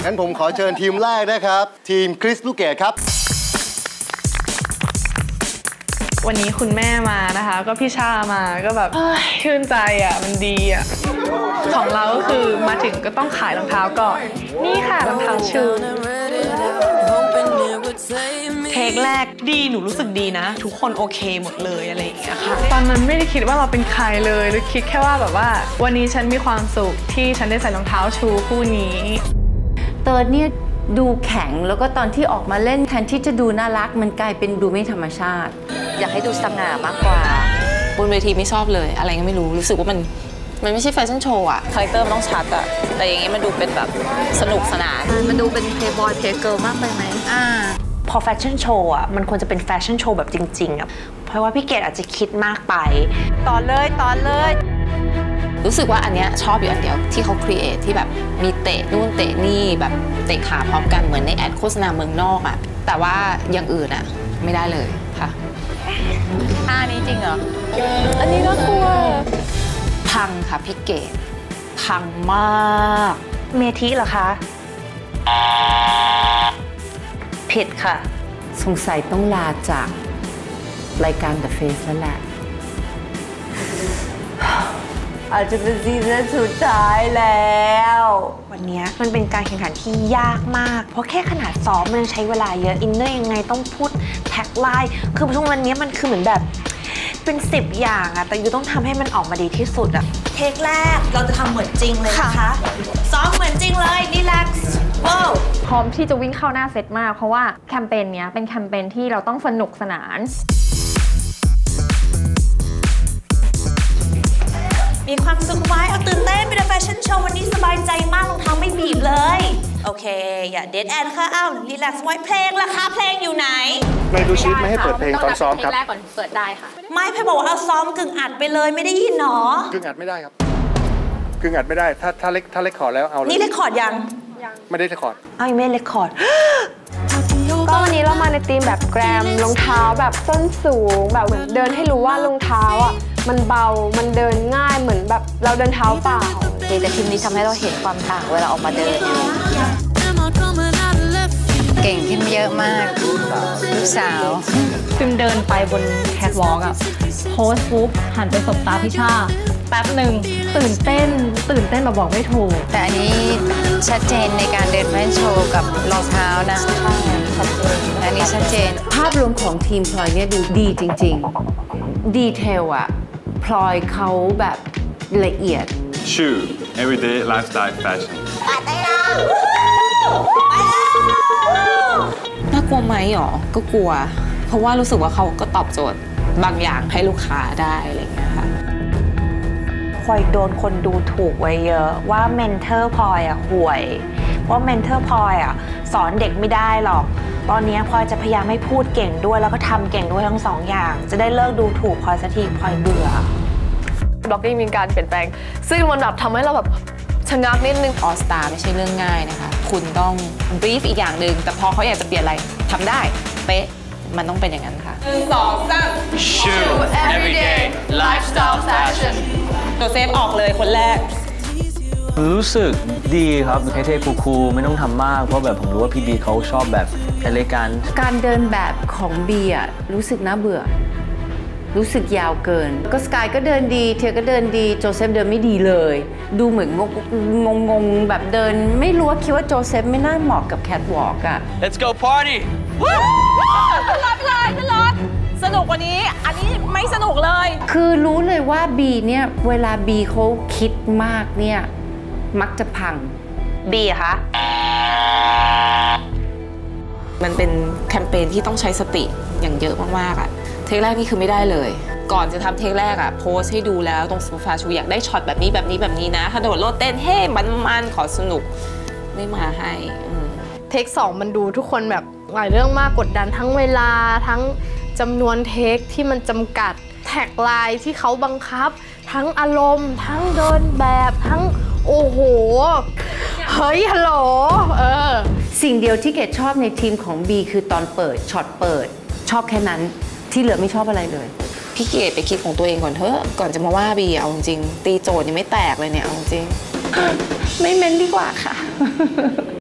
งั้นผมขอเชิญทีมแรกนะครับทีมคริสลูกเกดครับวันนี้คุณแม่มานะคะก็พี่ชามาก็แบบชื่นใจอ่ะมันดีอ่ะของเราก็คือมาถึงก็ต้องขายรองเท้าก่อนนี่ค่ะรองเท้าชูเทคแรกดีหนูรู้สึกดีนะทุกคนโอเคหมดเลยอะไรอย่างเงี้ยค่ะตอนนั้นไม่ได้คิดว่าเราเป็นใครเลยหรือคิดแค่ว่าแบบว่าวันนี้ฉันมีความสุขที่ฉันได้ใส่รองเท้าชูคู่นี้เติร์ดเนี่ยดูแข็งแล้วก็ตอนที่ออกมาเล่นแทนที่จะดูน่ารักมันกลายเป็นดูไม่ธรรมชาติอยากให้ดูสง่ามากกว่าบนเวทีไม่ชอบเลยอะไรก็ไม่รู้สึกว่ามันไม่ใช่แฟชั่นโชว์อะคาแรคเตอร์มันต้องชัดอะแต่อย่างงี้มันดูเป็นแบบสนุกสนานมันดูเป็นเพลย์บอยเพลย์เกิร์ลมากไปไหมพอแฟชั่นโชว์อะมันควรจะเป็นแฟชั่นโชว์แบบจริงๆอะเพราะว่าพี่เกดอาจจะคิดมากไปต่อเลยรู้สึกว่าอันเนี้ยชอบอยู่อันเดียวที่เขาครีเอทที่แบบมีเตะนู่นเตะนี่แบบเตะขาพร้อมกันเหมือนในแอดโฆษณาเมืองนอกอะแต่ว่าอย่างอื่นอะไม่ได้เลยค่ะท่านี้จริงเหรออันนี้น่ากลัวพังค่ะพี่เกดพังมากเมทิเหรอคะผิดค่ะสงสัยต้องลาจากรายการ The Face แล้วแหละอาจจะเป็นซีซั่นสุดท้ายแล้ววันนี้มันเป็นการแข่งขันที่ยากมากเพราะแค่ขนาดซ้อมมันใช้เวลาเยอะอินเนอร์ยังไงต้องพูดแท็กไลน์คือทุกวันนี้มันคือเหมือนแบบเป็น10อย่างอะแต่ยูต้องทำให้มันออกมาดีที่สุดอะเทคแรกเราจะทำเหมือนจริงเลยนะคะซ้อมเหมือนจริงเลยรีแลกซ์ว้าวพร้อมที่จะวิ่งเข้าหน้าเซตมากเพราะว่าแคมเปญนี้เป็นแคมเปญที่เราต้องสนุกสนานมีความสุขไว้เอาตื่นเต้นเป็นแฟชั่นโชว์วันนี้สบายใจมากรองเท้าไม่บีบเลยโอเคอย่าเดดแอนค่ะอ้าวรีแลกซ์ไว้เพลงล่ะคะเพลงอยู่ไหนในดูชีตไม่ให้เปิดเพลงตอนซ้อมครับเพลงแรกก่อนเปิดได้ค่ะไม่เพลบอกว่าเอาซ้อมกึ่งอัดไปเลยไม่ได้ยินหรอกึ่งอัดไม่ได้ครับกึ่งอัดไม่ได้ถ้าเล็กคอร์ดแล้วเอาเลยนี่เล็กคอร์ดยังไม่ได้เล็กคอร์ดยังไม่เล็กคอร์ดก็วันนี้เรามาในธีมแบบแกรมรองเท้าแบบส้นสูงแบบเหมือนเดินให้รู้ว่ารองเท้าอ่ะมันเบามันเดินง่ายเหมือนแบบเราเดินเท้าเปล่าแต่ทีมนี้ทำให้เราเห็นความต่างเวลาออกมาเดินอยู่เก่งขึ้นเยอะมากลูกสาวฟิล์มเดินไปบนแคทวอล์กอะโพสปุ๊บหันไปสบตาพี่ชาแป๊บหนึ่งตื่นเต้นแบบบอกไม่ถูกแต่อันนี้ชัดเจนในการเดินแฟชั่นโชว์กับรองเท้านะอันนี้ชัดเจนภาพรวมของทีมพลอยเนี่ยดูดีจริงๆดีเทลอะพลอยเขาแบบละเอียด Shoe everyday lifestyle fashion น่ากลัวไหมหรอก็กลัวเพราะว่ารู้สึกว่าเขาก็ตอบโจทย์บางอย่างให้ลูกค้าได้อะไรอย่างเงี้ยค่ะพลอยโดนคนดูถูกไว้เยอะว่าเมนเทอร์พลอยอะห่วยว่าเมนเทอร์พลอยอะสอนเด็กไม่ได้หรอกตอนนี้พลอยจะพยายามให้พูดเก่งด้วยแล้วก็ทำเก่งด้วยทั้งสองอย่างจะได้เลิกดูถูกพลอยสักทีพลอยเบื่อบล็อกกิ้งมีการเปลี่ยนแปลงซึ่งมันแบบทำให้เราแบบชะงักนิดนึงออสตาไม่ใช่เรื่องง่ายนะคะคุณต้องบรีฟอีกอย่างหนึ่งแต่พอเขาอยากจะเปลี่ยนอะไรทำได้เป๊ะมันต้องเป็นอย่างนั้นค่ะ 1 2 3 Shoe everyday lifestyle fashion ตัวเซฟออกเลยคนแรกรู้สึกดีครับเท่ๆคูลๆไม่ต้องทำมากเพราะแบบผมรู้ว่าพี่บีเขาชอบแบบอะไรการเดินแบบของบีอะรู้สึกน่าเบื่อรู้สึกยาวเกินก็สกายก็เดินดีเทียก็เดินดีโจเซฟเดินไม่ดีเลยดูเหมือนงงแบบเดินไม่รู้ว่าคิดว่าโจเซฟไม่น่าเหมาะกับแคทวอล์กอะ Let's go party ขึ้นรถสนุกกว่านี้อันนี้ไม่สนุกเลยคือรู้เลยว่าบีเนี่ยเวลาบีเขาคิดมากเนี่ยมักจะพังบีคะมันเป็นแคมเปญที่ต้องใช้สติอย่างเยอะมากๆอะเทคแรกนี่คือไม่ได้เลยก่อนจะทำเทคแรกอะโพสให้ดูแล้วตรงโซฟาชูอยากได้ช็อตแบบนี้นะถ้าโดดโลดเต้นเฮ้มันขอสนุกไม่มาให้เทค2มันดูทุกคนแบบหลายเรื่องมากกดดันทั้งเวลาทั้งจำนวนเทคที่มันจำกัดแท็กไลน์ที่เขาบังคับทั้งอารมณ์ทั้งเดินแบบทั้งโอ้โหเฮ้ยฮัลโหลสิ่งเดียวที่เกดชอบในทีมของบีคือตอนเปิดช็อตเปิดชอบแค่นั้นที่เหลือไม่ชอบอะไรเลยพี่เกดไปคิดของตัวเองก่อนเถอะก่อนจะมาว่าบีเอาจริงตีโจทย์ยังไม่แตกเลยเนี่ยเอาจริงไม่เม้นดีกว่าค่ะ